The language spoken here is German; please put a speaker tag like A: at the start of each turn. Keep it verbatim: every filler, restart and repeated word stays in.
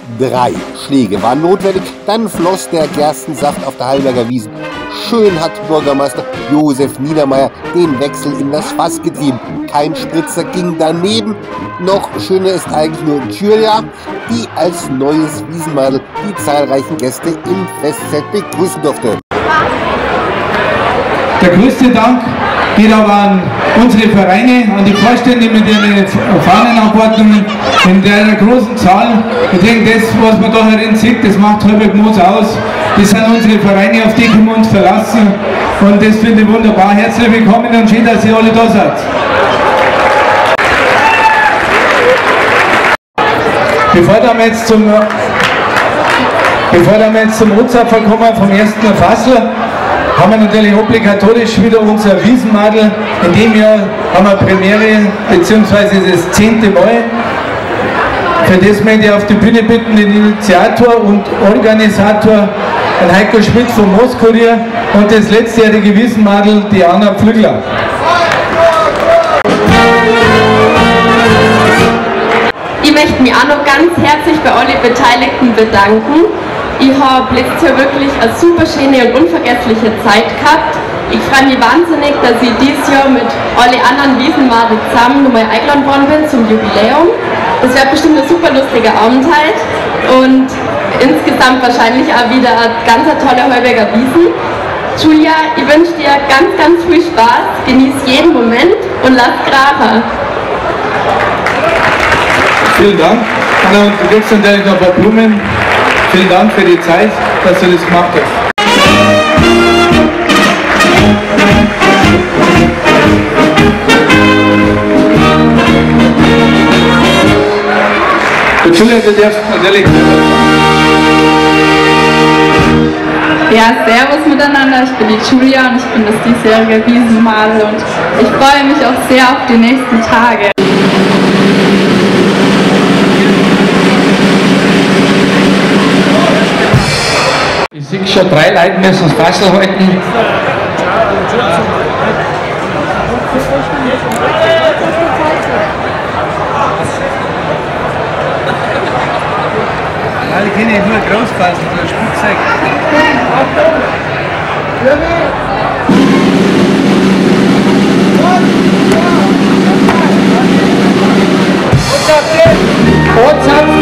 A: Drei Schläge waren notwendig, dann floss der Gerstensaft auf der Heilberger Wiesn. Schön hat Bürgermeister Josef Niedermeyer den Wechsel in das Fass getrieben. Kein Spritzer ging daneben. Noch schöner ist eigentlich nur Julia, die als neues Wiesenmadel die zahlreichen Gäste im Festzelt begrüßen durfte.
B: Der größte Dank geht aber an unsere Vereine, an die Vorstände mit ihren Fahnenabordnungen in der großen Zahl. Ich denke, das, was man da herin sieht, das macht Heilberg Moos aus. Das sind unsere Vereine, auf die können wir uns verlassen. Und das finde ich wunderbar. Herzlich willkommen und schön, dass ihr alle da seid. Bevor wir jetzt zum, bevor wir jetzt zum Rotzapfer kommen, vom ersten Fassel, haben wir natürlich obligatorisch wieder unser Wiesenmadel. In dem Jahr haben wir Premiere, beziehungsweise das zehnte Mal. Für das möchte ich auf die Bühne bitten, den Initiator und Organisator, den Heiko Schmidt vom Mooskurier und das letztjährige Wiesenmadel, die Anna Pflügler.
C: Ich möchte mich auch noch ganz herzlich bei allen Beteiligten bedanken. Ich habe letztes Jahr wirklich eine super schöne und unvergessliche Zeit gehabt. Ich freue mich wahnsinnig, dass ich dieses Jahr mit allen anderen Wiesenmadel zusammen nochmal eingeladen worden bin zum Jubiläum. Das wird bestimmt ein super lustiger Abend halt und insgesamt wahrscheinlich auch wieder eine ganz tolle Heilberger Wiesn. Julia, ich wünsche dir ganz, ganz viel Spaß, genieß jeden Moment und lass krachen.
B: Vielen Dank. Anna, und du kriegst natürlich noch ein paar Blumen. Vielen Dank für die Zeit, dass du das gemacht hast. Julia, du darfst natürlich.
D: Ja, servus miteinander, ich bin die Julia und ich bin das diesjährige Wiesenmadel und ich freue mich auch sehr auf die nächsten Tage.
B: Ich sehe schon, drei Leute müssen das Fassel halten.
E: Alle können nur groß fassen, so ein Spitzzeug.
B: Ortsapfel!